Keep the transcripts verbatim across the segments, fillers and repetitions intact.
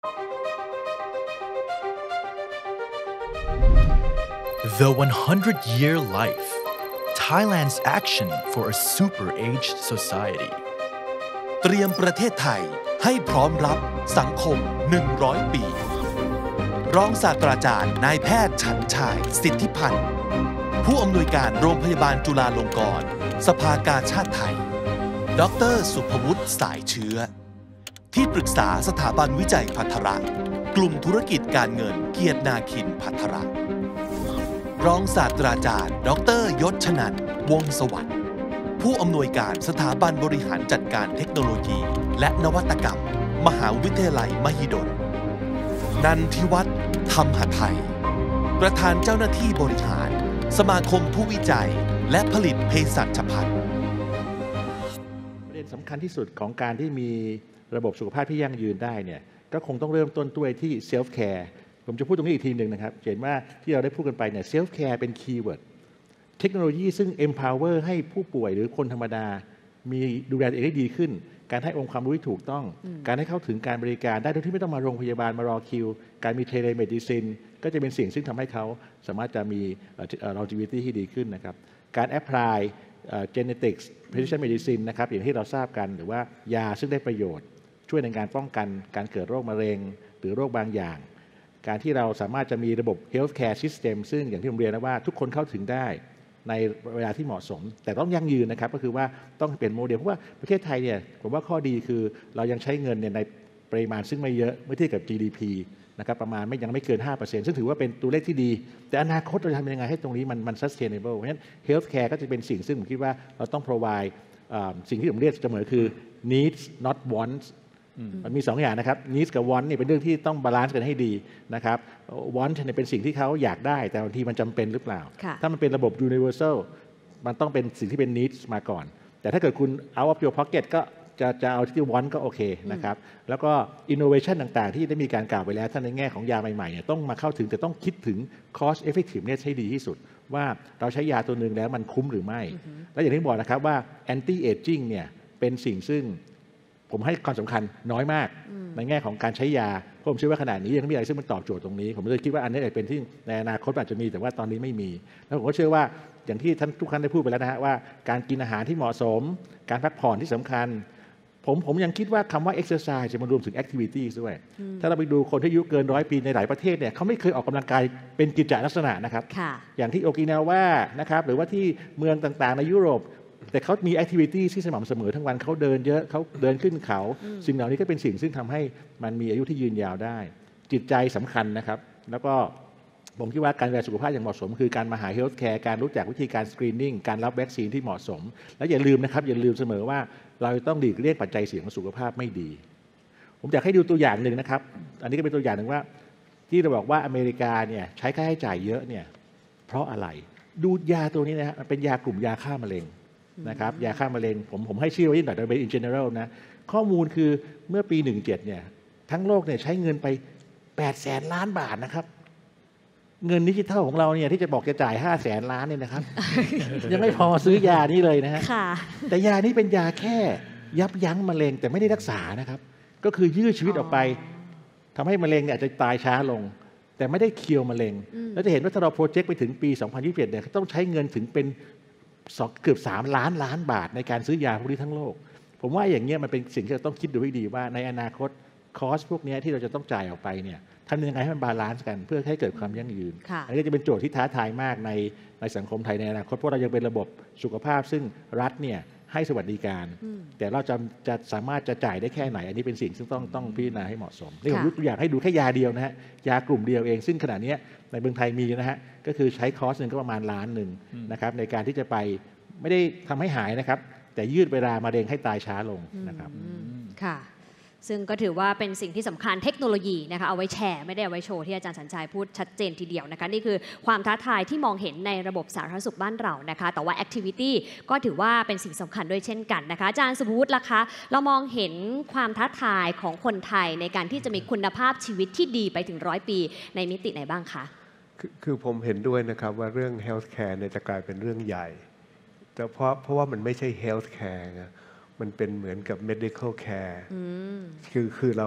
The one hundred year Life Thailand's Action for a Super-Aged Society เตรียมประเทศไทยให้พร้อมรับสังคมหนึ่งร้อยปีรองศาสตราจารย์นายแพทย์ฉันชายสิทธิพันธ์ผู้อำนวยการโรงพยาบาลจุฬาลงกรณ์สภากาชาดไทยดร.สุภวุฒิสายเชื้อที่ปรึกษาสถาบันวิจัยภัทรกลุ่มธุรกิจการเงินเกียรตินาคินภัทรรองศาสตราจารย์ ดร.ยศชนันท์วงศ์สวัสดิ์ผู้อำนวยการสถาบันบริหารจัดการเทคโนโลยีและนวัตกรรมมหาวิทยาลัยมหิดลนันทิวัฒน์ธรรมหไทยประธานเจ้าหน้าที่บริหารสมาคมผู้วิจัยและผลิตเภสัชภัณฑ์ประเด็นสำคัญที่สุดของการที่มีระบบสุขภาพที่ยั่งยืนได้เนี่ยก็คงต้องเริ่มต้นด้วยที่เซลฟ์แคร์ผมจะพูดตรงนี้อีกทีหนึ่งนะครับเห็นว่าที่เราได้พูดกันไปเนี่ยเซลฟ์แคร์เป็นคีย์เวิร์ดเทคโนโลยีซึ่ง empower ให้ผู้ป่วยหรือคนธรรมดามีดูแลตัวเองได้ดีขึ้นการให้องค์ความรู้ที่ถูกต้องการให้เข้าถึงการบริการได้โดยที่ไม่ต้องมาโรงพยาบาลมารอคิวการมีเทเลเมดิซินก็จะเป็นสิ่งซึ่งทำให้เขาสามารถจะมี longevity ที่ดีขึ้นนะครับการ apply genetics precision medicine นะครับอย่างที่เราทราบกันหรือว่ายาซึ่งได้ประโยชน์ช่วยในการป้องกันการเกิดโรคมะเร็งหรือโรคบางอย่างการที่เราสามารถจะมีระบบ healthcare system ซึ่งอย่างที่ผมเรียนนะว่าทุกคนเข้าถึงได้ในเวลาที่เหมาะสมแต่ต้องยั่งยืนนะครับก็คือว่าต้องเปลี่ยนโมเดลเพราะว่าประเทศไทยเนี่ยผมว่าข้อดีคือเรายังใช้เงินเนี่ยในปริมาณซึ่งไม่เยอะเมื่อเทียบกับ จี ดี พี นะครับประมาณไม่ยังไม่เกิน ห้าเปอร์เซ็นต์ ซึ่งถือว่าเป็นตัวเลขที่ดีแต่อนาคตเราจะทำยังไงให้ตรงนี้มันมัน sustainable เพราะฉะนั้น healthcare ก็จะเป็นสิ่งซึ่งผมคิดว่าเราต้อง provide สิ่งที่ผมเรียกเสมอคือ needs not wantsมันมีสองอย่างนะครับ needs กับ want นี่เป็นเรื่องที่ต้องบาลานซ์กันให้ดีนะครับ want เนี่ยเป็นสิ่งที่เขาอยากได้แต่บางทีมันจำเป็นหรือเปล่าถ้ามันเป็นระบบ universal มันต้องเป็นสิ่งที่เป็น needs มาก่อนแต่ถ้าเกิดคุณ out of your pocket ก็จะจะเอาที่ want ก็โอเคนะครับแล้วก็ innovation ต่างๆที่ได้มีการกล่าวไปแล้วท่านในแง่ของยาใหม่ๆเนี่ยต้องมาเข้าถึงแต่ต้องคิดถึง cost effectiveness ให้ดีที่สุดว่าเราใช้ยาตัวหนึ่งแล้วมันคุ้มหรือไม่และอย่างที่บอกนะครับว่า anti aging เนี่ยเป็นสิ่งซึ่งผมให้ความสำคัญน้อยมากในแง่ของการใช้ยาเพราะผมเชื่อว่าขนาดนี้ยังไม่มีอะไรซึ่งมันตอบโจทย์ตรงนี้ผมเลยคิดว่าอันนี้อาจเป็นที่ในอนาคตอาจจะมีแต่ว่าตอนนี้ไม่มีแล้วผมก็เชื่อว่าอย่างที่ท่านทุกท่านได้พูดไปแล้วนะฮะว่าการกินอาหารที่เหมาะสมการพักผ่อนที่สำคัญผมผมยังคิดว่าคำว่า exercise จะมารวมถึง activities ด้วยถ้าเราไปดูคนที่อายุเกินร้อยปีในหลายประเทศเนี่ยเขาไม่เคยออกกำลังกายเป็นกิจลักษณะนะครับอย่างที่โอกินาวานะครับหรือว่าที่เมืองต่างๆในยุโรปแต่เขามี activity ที่สม่ำเสมอทั้งวันเขาเดินเยอะเขาเดินขึ้นเขาสิ่งเหล่านี้ก็เป็นสิ่งซึ่งทำให้มันมีอายุที่ยืนยาวได้จิตใจสำคัญนะครับแล้วก็ผมคิดว่าการดูแลสุขภาพอย่างเหมาะสมคือการมาหา health care การรู้จักวิธีการ screening การรับวัคซีนที่เหมาะสมและอย่าลืมนะครับอย่าลืมเสมอว่าเราต้องหลีกเลี่ยงปัจจัยเสี่ยงของสุขภาพไม่ดีผมอยากให้ดูตัวอย่างหนึ่งนะครับอันนี้ก็เป็นตัวอย่างหนึ่งว่าที่เราบอกว่าอเมริกาเนี่ยใช้ค่าใช้จ่ายเยอะเนี่ยเพราะอะไรดูยาตัวนี้นะฮะมันเป็นยากลุ่มยาฆ่ามะเร็งนะครับยาฆ่ามะเร็งผมผมให้ชื่อไว้นิดหน่อยแต่เป็น in general นะข้อมูลคือเมื่อปีหนึ่งเจ็ดเนี่ยทั้งโลกเนี่ยใช้เงินไปแปดแสนล้านบาทนะครับเงินดิจิทัลของเราเนี่ยที่จะบอกจะจ่ายห้าแสนล้านเนี่ยนะครับ ยังไม่พอซื้อยานี้เลยนะฮะแต่ยานี้เป็นยาแค่ยับยั้งมะเร็งแต่ไม่ได้รักษานะครับก็คือยืดชีวิตออกไปทำให้มะเร็งเนี่ยอาจจะตายช้าลงแต่ไม่ได้เคี่ยวมะเร็งแล้วจะเห็นว่าถ้าเราโปรเจกต์ไปถึงปีสองพันยี่สิบเอ็ดเนี่ยต้องใช้เงินถึงเป็นเกือบสามล้านล้านบาทในการซื้อยาพวกนี้ทั้งโลกผมว่าอย่างเงี้ยมันเป็นสิ่งที่เราต้องคิดดูให้ดีว่าในอนาคตคอสพวกนี้ที่เราจะต้องจ่ายออกไปเนี่ยทำยังไงให้มันบาลานซ์กันเพื่อให้เกิดความยั่งยืนอันนี้จะเป็นโจทย์ที่ท้าทายมากในในสังคมไทยในอนาคตเพราะเรายังเป็นระบบสุขภาพซึ่งรัฐเนี่ยให้สวัสดิการแต่เราจะจะสามารถจะจ่ายได้แค่ไหนอันนี้เป็นสิ่งซึ่งต้องต้องพิจารณาให้เหมาะสมนี่ผมยกตัวอย่างให้ดูแค่ยาเดียวนะฮะยากลุ่มเดียวเองซึ่งขณะนี้ในเมืองไทยมีนะฮะก็คือใช้คอสหนึ่งก็ประมาณล้านหนึ่งนะครับในการที่จะไปไม่ได้ทำให้หายนะครับแต่ยืดเวลามะเร็งให้ตายช้าลงนะครับค่ะซึ่งก็ถือว่าเป็นสิ่งที่สำคัญเทคโนโลยีนะคะเอาไว้แชร์ไม่ได้เอาไว้โชว์ที่อาจารย์สัญชัยพูดชัดเจนทีเดียวนะคะนี่คือความท้าทายที่มองเห็นในระบบสาธารณสุขบ้านเรานะคะแต่ว่า activity ก็ถือว่าเป็นสิ่งสำคัญด้วยเช่นกันนะคะอาจารย์สุภวุฒิล่ะคะเรามองเห็นความท้าทายของคนไทยในการที่จะมีคุณภาพชีวิตที่ดีไปถึงร้อยปีในมิติไหนบ้างคะคือผมเห็นด้วยนะครับว่าเรื่อง healthcare เนี่ยจะกลายเป็นเรื่องใหญ่แต่เพราะเพราะว่ามันไม่ใช่ healthcare นะมันเป็นเหมือนกับ medical care คือคือเรา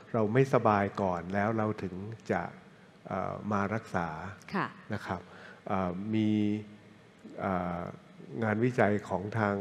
เราไม่สบายก่อนแล้วเราถึงจะมารักษานะครับมีงานวิจัยของทาง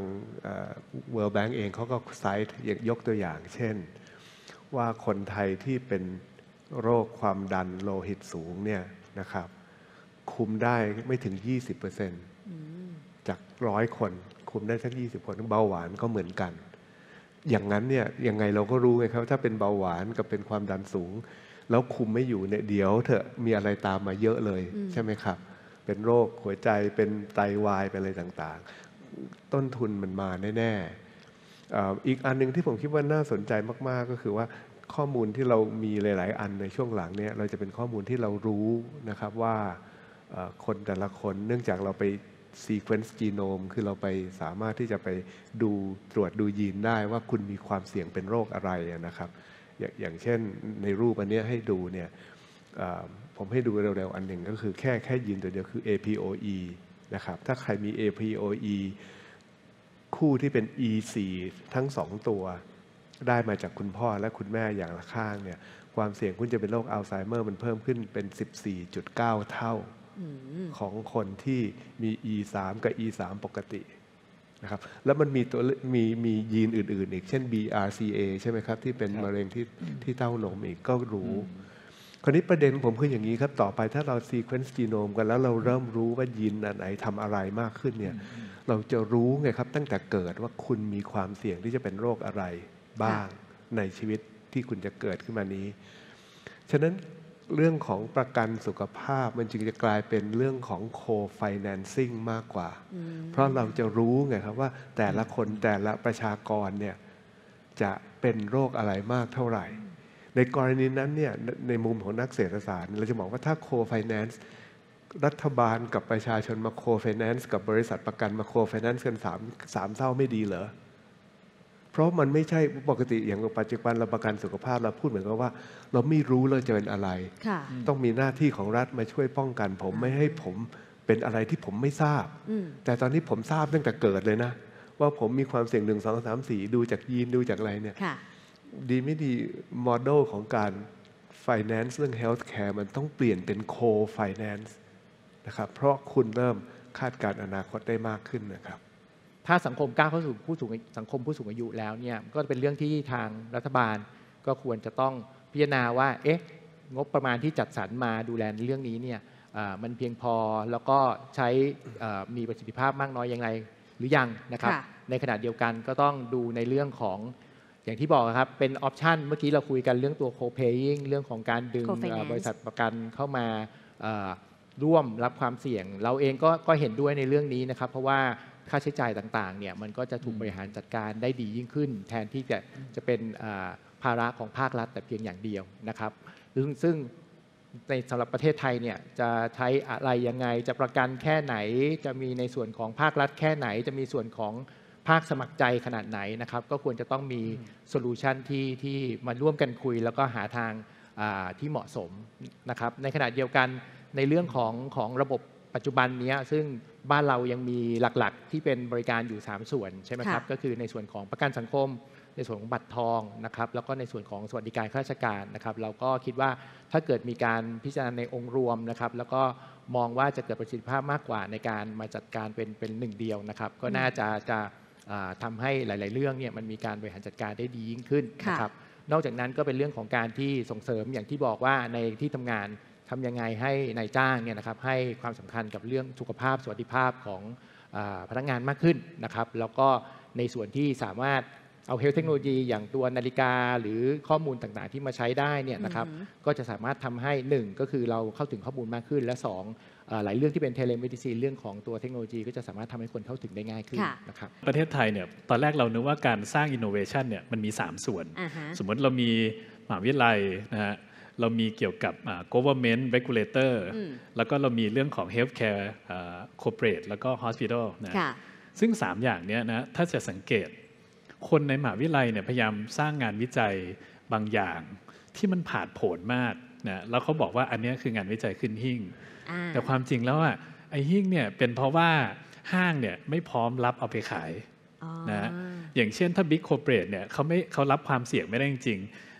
World Bank เองเขาก็ไซต์ยกตัวอย่างเช่นว่าคนไทยที่เป็นโรคความดันโลหิตสูงเนี่ยนะครับคุมได้ไม่ถึง ยี่สิบเปอร์เซ็นต์ จากร้อยคนคุมได้สักยี่สิบคนเบาหวานก็เหมือนกันอย่างนั้นเนี่ยยังไงเราก็รู้ไงครับถ้าเป็นเบาหวานกับเป็นความดันสูงแล้วคุมไม่อยู่เนี่ยเดี๋ยวเถอะมีอะไรตามมาเยอะเลยใช่ไหมครับเป็นโรคหัวใจเป็นไตวายเป็นอะไรต่างๆต้นทุนมันมาแน่ๆอีกอันนึงที่ผมคิดว่าน่าสนใจมากๆก็คือว่าข้อมูลที่เรามีหลายๆอันในช่วงหลังเนี่ยเราจะเป็นข้อมูลที่เรารู้นะครับว่าคนแต่ละคนเนื่องจากเราไปsequence genome คือเราไปสามารถที่จะไปดูตรวจดูยีนได้ว่าคุณมีความเสี่ยงเป็นโรคอะไรนะครับ อ ย, อย่างเช่นในรูปอันนี้ให้ดูเนี่ยผมให้ดูเร็วๆอันหนึ่งก็คือแค่แค่ยีนตัวเดียวคือ เอ พี โอ อี นะครับถ้าใครมี เอ พี โอ อี คู่ที่เป็น อี โฟร์ ทั้งสองตัวได้มาจากคุณพ่อและคุณแม่อย่างละข้างเนี่ยความเสี่ยงคุณจะเป็นโรคอัลไซเมอร์มันเพิ่มขึ้นเป็น สิบสี่จุดเก้า เท่าของคนที่มี อี ทรี กับ อี ทรี ปกตินะครับแล้วมันมีตัวมีมียีนอื่นๆอีกเช่น บี อาร์ ซี เอ ใช่ไหมครับที่เป็นมะเร็งที่ที่เต้านมอีกก็รู้คราวนี้ประเด็นผมคืออย่างนี้ครับต่อไปถ้าเรา sequence genome กันแล้วเราเริ่มรู้ว่ายีนอันไหนทำอะไรมากขึ้นเนี่ยเราจะรู้ไงครับตั้งแต่เกิดว่าคุณมีความเสี่ยงที่จะเป็นโรคอะไรบ้างในชีวิตที่คุณจะเกิดขึ้นมานี้ฉะนั้นเรื่องของประกันสุขภาพมันจึงจะกลายเป็นเรื่องของ co-financing มากกว่าเพราะเราจะรู้ไงครับว่าแต่ละคนแต่ละประชากรเนี่ยจะเป็นโรคอะไรมากเท่าไหร่ในกรณีนั้นเนี่ยในมุมของนักเศรษฐศาสตร์เราจะบอกว่าถ้า co-finance รัฐบาลกับประชาชนมา co-finance กับบริษัทประกันมา co-finance กันสามสามเท่าไม่ดีเหรอเพราะมันไม่ใช่ปกติอย่างปัจจุบันเราประกันสุขภาพเราพูดเหมือนกับว่าเราไม่รู้เราจะเป็นอะไรต้องมีหน้าที่ของรัฐมาช่วยป้องกันผมไม่ให้ผมเป็นอะไรที่ผมไม่ทราบแต่ตอนนี้ผมทราบตั้งแต่เกิดเลยนะว่าผมมีความเสี่ยงหนึ่งสองสามสี่ดูจากยีนดูจากอะไรเนี่ยดีไม่ดีโมเดลของการ finance เรื่อง healthcare มันต้องเปลี่ยนเป็น co-finance นะครับเพราะคุณเริ่มคาดการณ์อนาคตได้มากขึ้นนะครับถ้าสังคมก้าวเข้าสู่ผู้สูงสังคมผู้สูงอายุแล้วเนี่ยก็เป็นเรื่องที่ทางรัฐบาลก็ควรจะต้องพิจารณาว่าเอ๊ะงบประมาณที่จัดสรรมาดูแลในเรื่องนี้เนี่ยมันเพียงพอแล้วก็ใช้มีประสิทธิภาพมากน้อยอย่างไรหรือยังนะครับในขณะเดียวกันก็ต้องดูในเรื่องของอย่างที่บอกครับเป็นออปชันเมื่อกี้เราคุยกันเรื่องตัว co-paying เรื่องของการดึงบริษัทประกันเข้ามาร่วมรับความเสี่ยงเราเองก็ก็เห็นด้วยในเรื่องนี้นะครับเพราะว่าค่าใช้จ่ายต่างๆเนี่ยมันก็จะถูกบริหารจัดการได้ดียิ่งขึ้นแทนที่จะจะเป็นภาระของภาครัฐแต่เพียงอย่างเดียวนะครับซึ่งซึ่งในสำหรับประเทศไทยเนี่ยจะใช้อะไรยังไงจะประกันแค่ไหนจะมีในส่วนของภาครัฐแค่ไหนจะมีส่วนของภาคสมัครใจขนาดไหนนะครับก็ควรจะต้องมีโซลูชันที่ที่มาร่วมกันคุยแล้วก็หาทางที่เหมาะสมนะครับในขณะเดียวกันในเรื่องของของระบบปัจจุบันนี้ซึ่งบ้านเรายังมีหลักๆที่เป็นบริการอยู่สามส่วนใช่ไหมครับก็คือในส่วนของประกันสังคมในส่วนของบัตรทองนะครับแล้วก็ในส่วนของสวัสดิการข้าราชการนะครับเราก็คิดว่าถ้าเกิดมีการพิจารณาในองค์รวมนะครับแล้วก็มองว่าจะเกิดประสิทธิภาพมากกว่าในการมาจัดการเป็นเป็นหนึ่งเดียวนะครับก็น่าจะจะทำให้หลายๆเรื่องเนี่ยมันมีการบริหารจัดการได้ดียิ่งขึ้นนะครับนอกจากนั้นก็เป็นเรื่องของการที่ส่งเสริมอย่างที่บอกว่าในที่ทำงานทำยังไงให้นายจ้างเนี่ยนะครับให้ความสำคัญกับเรื่องสุขภาพสวัสดิภาพของพนักงานมากขึ้นนะครับแล้วก็ในส่วนที่สามารถเอาเฮลท์เทคโนโลยีอย่างตัวนาฬิกาหรือข้อมูลต่างๆที่มาใช้ได้เนี่ยนะครับก็จะสามารถทำให้หนึ่งก็คือเราเข้าถึงข้อมูลมากขึ้นและสองหลายเรื่องที่เป็นเทเลเมดิซีนเรื่องของตัวเทคโนโลยีก็จะสามารถทำให้คนเข้าถึงได้ง่ายขึ้นนะครับประเทศไทยเนี่ยตอนแรกเรานึกว่าการสร้างอินโนเวชันเนี่ยมันมีสามส่วน uh-huh. สมมติเรามีมหาวิทยาลัยนะฮะเรามีเกี่ยวกับ government regulator แล้วก็เรามีเรื่องของ healthcare corporate แล้วก็ hospital นะซึ่งสามอย่างนี้นะถ้าจะสังเกตคนในมหาวิทยาลัยเนี่ยพยายามสร้างงานวิจัยบางอย่างที่มันผาดโผนมากนะแล้วเขาบอกว่าอันนี้คืองานวิจัยขึ้นหิ้งแต่ความจริงแล้วอ่ะไอ้หิ้งเนี่ยเป็นเพราะว่าห้างเนี่ยไม่พร้อมรับเอาไปขายนะอย่างเช่นถ้า big corporate เนี่ยเขาไม่เขารับความเสี่ยงไม่ได้จริง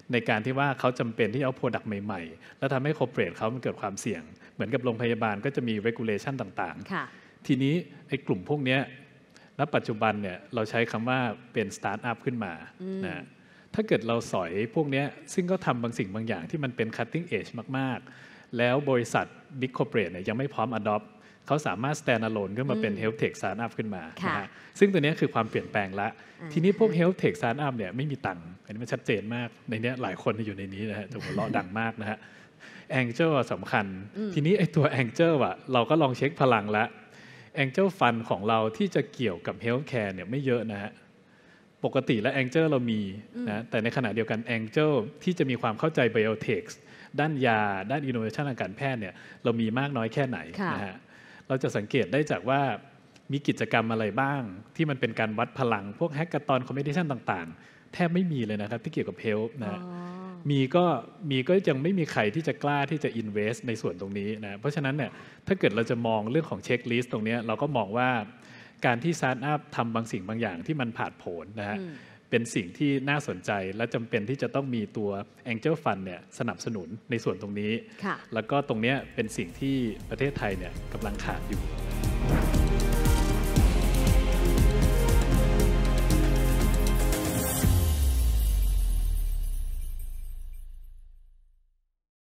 ในการที่ว่าเขาจำเป็นที่เอาโปรดักต์ใหม่ๆแล้วทำให้คอร์ปอเรทเขามันเกิดความเสี่ยงเหมือนกับโรงพยาบาลก็จะมี regulation ต่างๆทีนี้ไอ้กลุ่มพวกนี้ณปัจจุบันเนี่ยเราใช้คำว่าเป็นสตาร์ทอัพขึ้นมานะถ้าเกิดเราสอยพวกนี้ซึ่งก็ทำบางสิ่งบางอย่างที่มันเป็น cutting edge มากๆแล้วบริษัท big corporate เนี่ยยังไม่พร้อม adopt เขาสามารถ stand alone ขึ้นมาเป็น health tech startup ขึ้นมานะฮะซึ่งตัวนี้คือความเปลี่ยนแปลงละทีนี้พวก health tech startup เนี่ยไม่มีตังค์อันนี้มันชัดเจนมากในนี้หลายคนอยู่ในนี้นะฮะจะหัวเราะดังมากนะฮะ Angel สำคัญทีนี้ไอ้ตัว Angel อ่ะเราก็ลองเช็คพลังละ Angel Fund ของเราที่จะเกี่ยวกับ healthcare เนี่ยไม่เยอะนะฮะปกติแล้ว Angel เรามีนะแต่ในขณะเดียวกัน Angel ที่จะมีความเข้าใจ biotech ด้านยาด้าน innovation ทางการแพทย์เนี่ยเรามีมากน้อยแค่ไหนนะฮะเราจะสังเกตได้จากว่ามีกิจกรรมอะไรบ้างที่มันเป็นการวัดพลังพวกแฮกเกอร์ตอนคอมเพติชันต่างๆแทบไม่มีเลยนะครับที่เกี่ยวกับเฮลท์นะมีก็มีก็ยังไม่มีใครที่จะกล้าที่จะ invest ในส่วนตรงนี้นะเพราะฉะนั้นเนี่ยถ้าเกิดเราจะมองเรื่องของเช็คลิสต์ตรงนี้เราก็มองว่าการที่สตาร์ทอัพทำบางสิ่งบางอย่างที่มันผ่านผลนะฮะเป็นสิ่งที่น่าสนใจและจำเป็นที่จะต้องมีตัว Angel Fund เนี่ยสนับสนุนในส่วนตรงนี้แล้วก็ตรงนี้เป็นสิ่งที่ประเทศไทยเนี่ยกำลังขาดอยู่